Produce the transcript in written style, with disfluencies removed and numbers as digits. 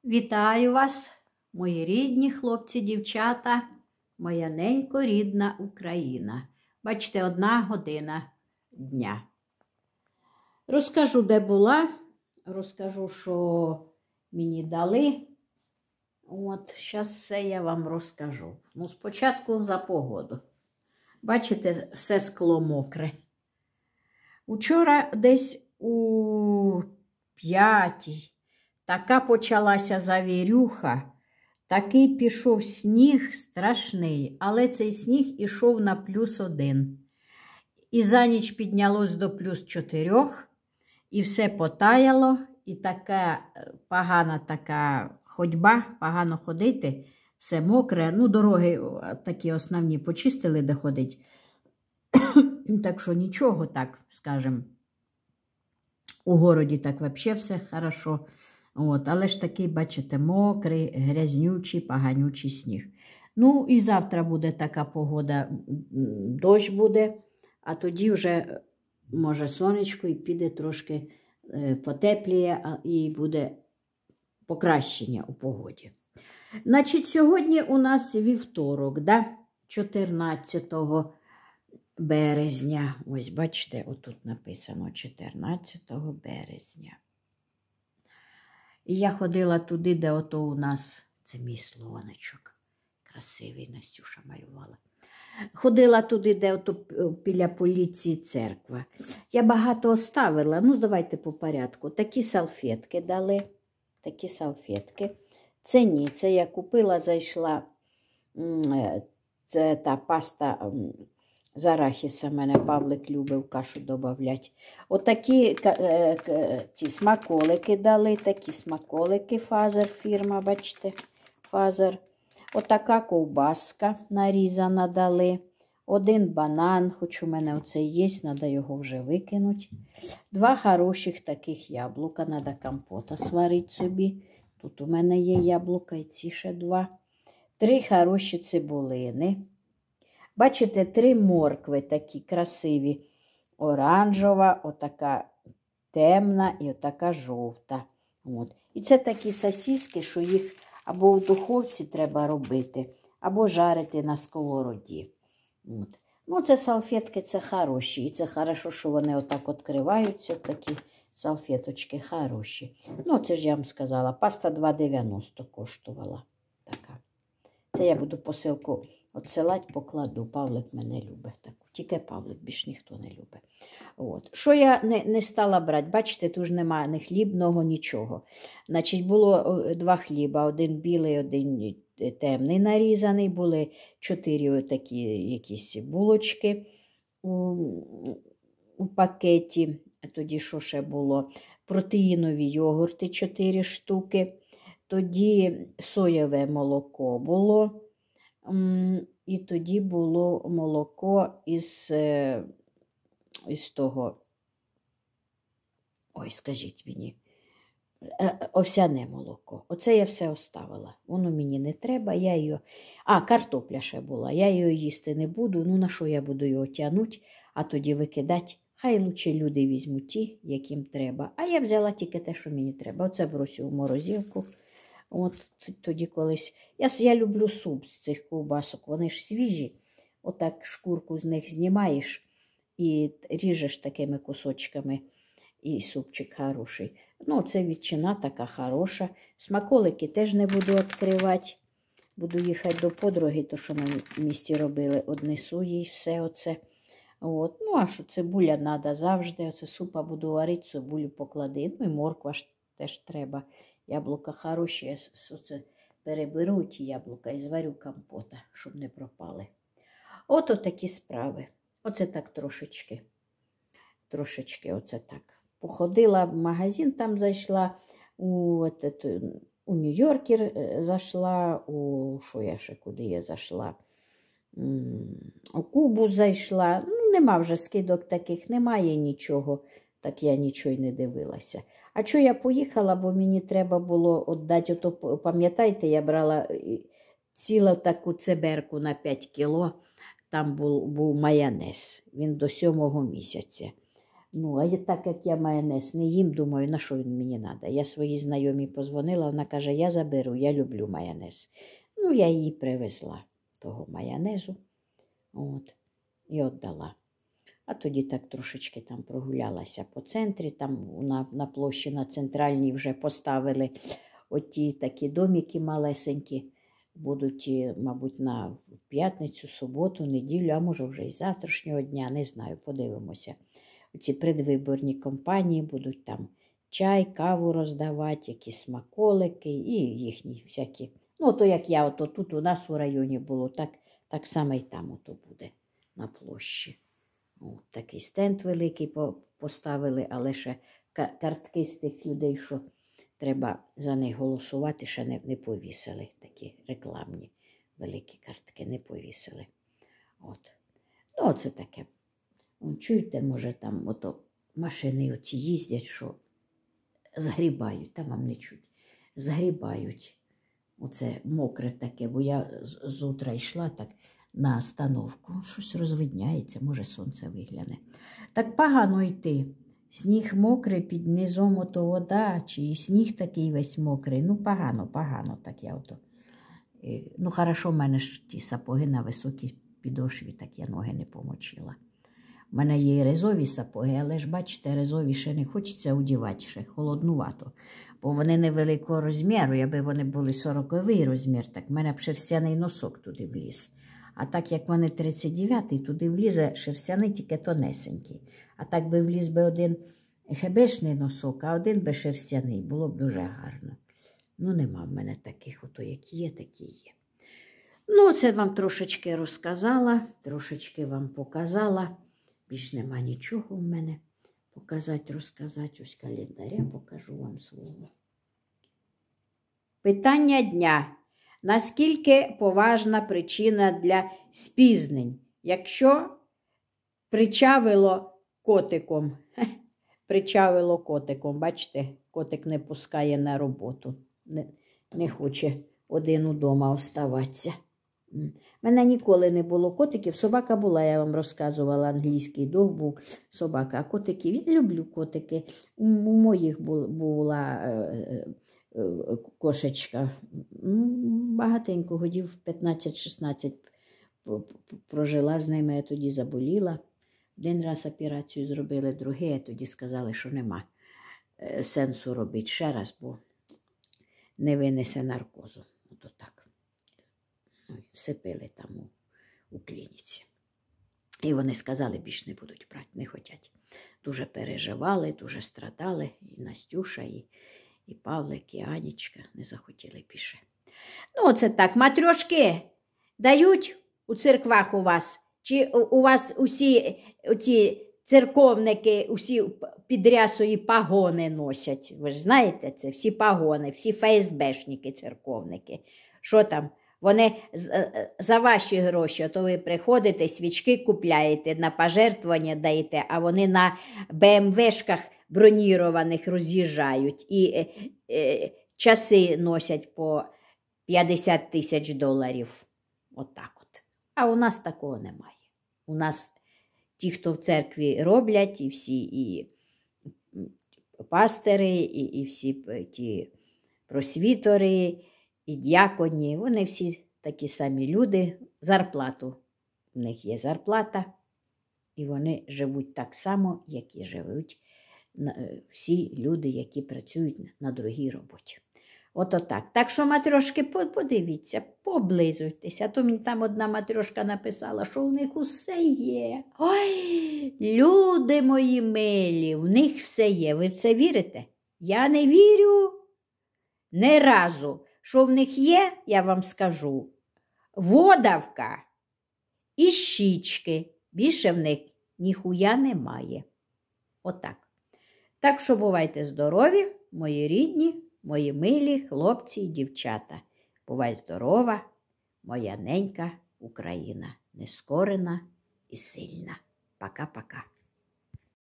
Вітаю вас, мої рідні хлопці, дівчата, моя ненько рідна Україна. Бачите, 1:00 дня. Розкажу, де була, розкажу, що мені дали. Зараз все я вам розкажу. Спочатку за погоду. Бачите, все скло мокре. Учора десь у 5:00 така почалася завірюха, такий пішов сніг страшний, але цей сніг ішов на +1. І за ніч піднялось до +4, і все потаяло, і така погана така ходьба, погано ходити, все мокре. Дороги такі основні почистили, де ходить. Так що нічого, так, скажем, у городі так взагалі все хорошо. Але ж такий, бачите, мокрий, грязнючий, поганючий сніг. І завтра буде така погода, дощ буде, а тоді вже, може, сонечко і піде трошки потепліє, і буде покращення у погоді. Значить, сьогодні у нас вівторок, 14 березня. Ось, бачите, отут написано 14 березня. І я ходила туди, де ото у нас, це мій слонечок, красивий, Настюша малювала. Ходила туди, де ото біля поліції церква. Я багато оставила, давайте по порядку. Такі салфетки дали, такі салфетки. Це ні, це я купила, зайшла, це та паста з арахіса, мене Павлик любив кашу додавати. Отакі ці смаколики дали, такі смаколики, Фазер фірма, бачите, Фазер. Отака ковбаска нарізана дали. 1 банан, хоч у мене оцей є, треба його вже викинути. 2 хороших таких яблука, треба компота сварити собі. Тут у мене є яблука і ці ще 2. 3 хороші цибулини. Бачите, 3 моркви такі красиві. Оранжева, отака темна і отака жовта. І це такі сосиски, що їх або в духовці треба робити, або жарити на сковороді. Це салфетки, це хороші. І це хорошо, що вони отак відкриваються, такі салфеточки хороші. Це ж я вам сказала, паста 2,90 коштувала. Така. Це я буду посилку відсилати, покладу. Павлик мене любить таку. Тільки Павлик, більш ніхто не любить. Що я не стала брати? Бачите, тут ж немає ні хлібного, нічого. Значить, було 2 хліба. 1 білий, 1 темний нарізаний. Були 4 такі якісь булочки у пакеті. Тоді що ще було? Протеїнові йогурти 4 штуки. Тоді соєве молоко було. І тоді було молоко із того, ой, скажіть мені, овсяне молоко. Оце я все оставила. Воно мені не треба, я її... картопля ще була. Я її їсти не буду. На що я буду його тягнути, а тоді викидати? Хай лучше люди візьмуть ті, яким треба. А я взяла тільки те, що мені треба. Оце бросю в морозилку. Тоді колись. Я люблю суп з цих ковбасок, вони ж свіжі. Отак шкурку з них знімаєш і ріжеш такими кусочками, і супчик хороший. Це ветчина така хороша. Смаколики теж не буду відкривати. Буду їхати до подруги, то що ми в місті робили, однесу їй все оце. А що цибуля треба завжди. Оце супа буду варити, цибулю поклади. І морква теж треба. Яблука хороші, я оце переберу ті яблука і зварю компота, щоб не пропали. Ото такі справи. Оце так трошечки. Трошечки оце так. Походила в магазин, там зайшла, у Нью-Йоркер зайшла, що я ще, куди я зайшла? У Кубу зайшла. Нема вже скидок таких, немає нічого. Так я нічого й не дивилася. А що я поїхала, бо мені треба було віддати, пам'ятаєте, я брала цілу таку циберку на 5 кіло, там був майонез, він до 7-го місяця. Ну, а так як я майонез не їм, думаю, на що він мені треба. Я своїй знайомій позвонила, вона каже, я заберу, я люблю майонез. Ну, я її привезла, того майонезу, от, і віддала. А тоді так трошечки там прогулялася по центрі, там на площі на центральній вже поставили оті такі домики малесенькі, будуть, мабуть, на п'ятницю, суботу, неділю, а може вже і завтрашнього дня, не знаю, подивимося. Ці предвиборні кампанії будуть там чай, каву роздавати, якісь смаколики і їхні всякі. Ну, то як я, ото тут у нас у районі було, так само і там ото буде на площі. От такий стенд великий поставили, але ще картки з тих людей, що треба за них голосувати, ще не повісили. Такі рекламні великі картки не повісили. От. Ну, оце таке. Чуєте, може, там ото машини оці їздять, що згрібають, там вам не чуть, згрібають. Оце мокре таке, бо я з утра йшла так на остановку, щось розвидняється, може сонце вигляне. Так погано йти. Сніг мокрий, під низом ото вода, чи і сніг такий весь мокрий. Ну, погано так я ото. Ну, хорошо, в мене ж ті сапоги на високій підошві, так я ноги не помочила. У мене є і резові сапоги, але ж, бачите, резові ще не хочеться одягати, ще холоднувато. Бо вони невеликого розміру, якби вони були 40-й розмір, так в мене б шерстяний носок туди вліз. А так як вони 39-й, туди влізе шерстяний тільки тонесенький. А так би вліз би один хебешний носок, а один би шерстяний, було б дуже гарно. Ну, нема в мене таких, ото які є, такі є. Ну, це вам трошечки розказала, трошечки вам показала. Більш нема нічого в мене показати, розказати. Ось календаря покажу вам свого. Питання дня. Наскільки поважна причина для спізнень? Якщо причавило котиком, бачите, котик не пускає на роботу, не хоче один удома оставатися. У мене ніколи не було котиків, собака була, я вам розказувала, англійський дог був собака, а котиків, я люблю котики, у моїх була кошечка, багатенько, годів 15-16 прожила з ними, я тоді заболіла, один раз операцію зробили, другий, а тоді сказали, що нема сенсу робити ще раз, бо не винесе наркозу, ото так. Всипили там у клініці. І вони сказали, більше не будуть брати, не хочуть. Дуже переживали, дуже страдали. І Настюша, і Павлик, і Анічка не захотіли більше. Ну, оце так. Матрьошки дають у церквах у вас? Чи у вас усі оці церковники, усі під рясою пагони носять? Ви ж знаєте це? Всі пагони, всі ФСБшники, церковники. Що там? Вони за ваші гроші, то ви приходите, свічки купляєте, на пожертвування даєте, а вони на БМВшках бронірованих роз'їжджають. І часи носять по $50 000. Отак от. А у нас такого немає. У нас ті, хто в церкві роблять, і всі і пастири, і всі ті просвітори, і дяконі, вони всі такі самі люди, зарплату. У них є зарплата, і вони живуть так само, як і живуть всі люди, які працюють на другій роботі. Ото так. Так що, матрьошки, подивіться, поблизуйтеся. А то мені там одна матрьошка написала, що в них усе є. Ой, люди мої милі, в них все є. Ви в це вірите? Я не вірю ні разу. Що в них є, я вам скажу, водавка і щічки. Більше в них ніхуя немає. Отак. Так що бувайте здорові, мої рідні, мої милі хлопці і дівчата. Бувай здорова, моя ненька Україна, нескорена і сильна. Пока-пока.